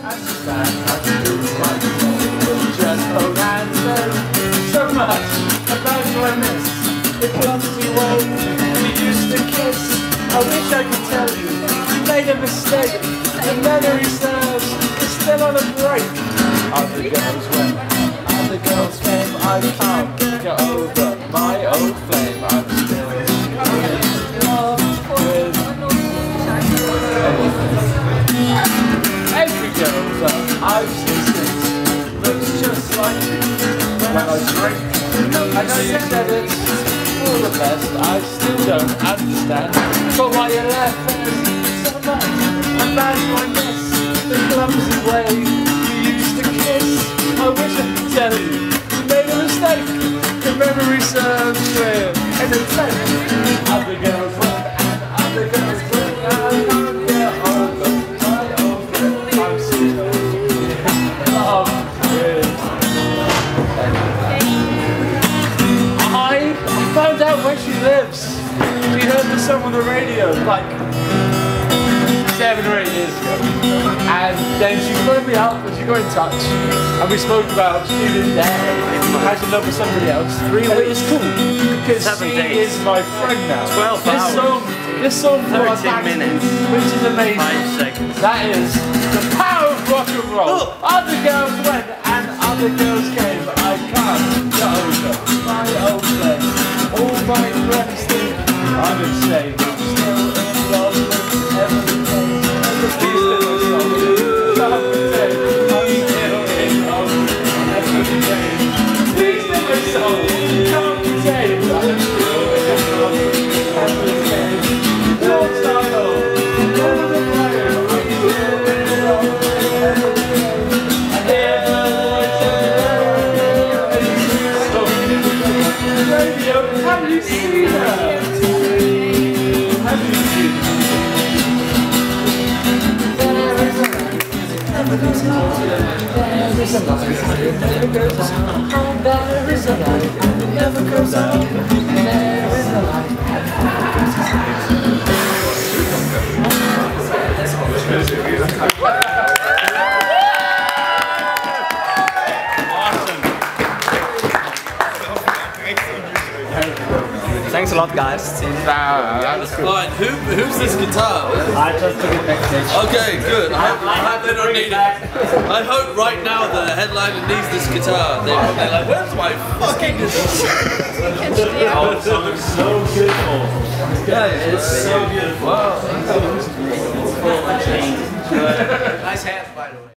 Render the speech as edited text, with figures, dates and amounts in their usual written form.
understand how to do right. Just hold hands and so much about your miss. The clumsy way we used to kiss. I wish I could tell you, you made a mistake. The memory serves, it's still on a break. Other girls went, other girls came. I can't get over my old flame. I'm still in love with every girl that I've seen since looks just like you. When I drink, I know you said it's for the best. I still don't understand, but why you left so much about my mess. The clumsy way you used to kiss. I wish I could tell you, you made a mistake. The memory serves clear and it's safe. Other girls went and other girls went. I can't get over my old friend. I'm still in love with. I found out where she lives. She heard the song on the radio like 7 or 8 years ago, and then she phoned me up and she got in touch and we spoke about student debt, how she loved with somebody else. 3 weeks. It was cool because 7 she days. is my friend now. 12 hours. This song for our 13 band, minutes. which is amazing. 5 seconds. That is the power of rock and roll. Other girls went and other girls came. I can't get over my old flame. All my friends think I'm insane. I'm still in love with everything. Have you seen her? Have you seen her? There is a light, never goes out. There is a light, never goes out. There is a light, never goes out. There is a light, Thanks a lot, guys. Right, who's this guitar? I just took it backstage. Okay, good. I hope they don't need it. I hope right now the headliner needs this guitar. They're probably like, where's my fucking guitar? Oh, it looks so beautiful. Yeah, it's so beautiful. Wow. Nice hat, by the way.